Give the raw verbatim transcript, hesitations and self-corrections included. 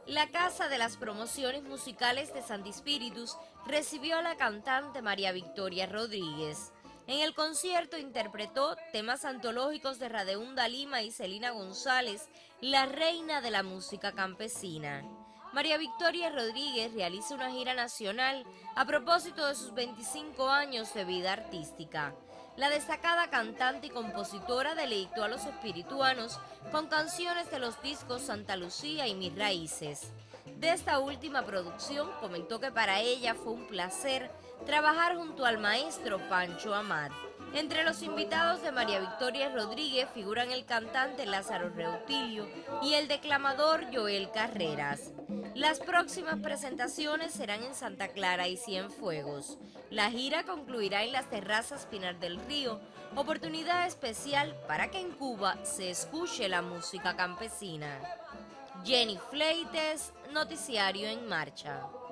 La Casa de las Promociones Musicales de Santi Spíritus recibió a la cantante María Victoria Rodríguez. En el concierto interpretó temas antológicos de Radeunda Lima y Celina González, la reina de la música campesina. María Victoria Rodríguez realiza una gira nacional a propósito de sus veinticinco años de vida artística. La destacada cantante y compositora deleitó a los espirituanos con canciones de los discos Santa Lucía y Mis Raíces. De esta última producción comentó que para ella fue un placer trabajar junto al maestro Pancho Amat. Entre los invitados de María Victoria Rodríguez figuran el cantante Lázaro Reutilio y el declamador Joel Carreras. Las próximas presentaciones serán en Santa Clara y Cienfuegos. La gira concluirá en las terrazas Pinar del Río, oportunidad especial para que en Cuba se escuche la música campesina. Jenny Fleites, Noticiario en Marcha.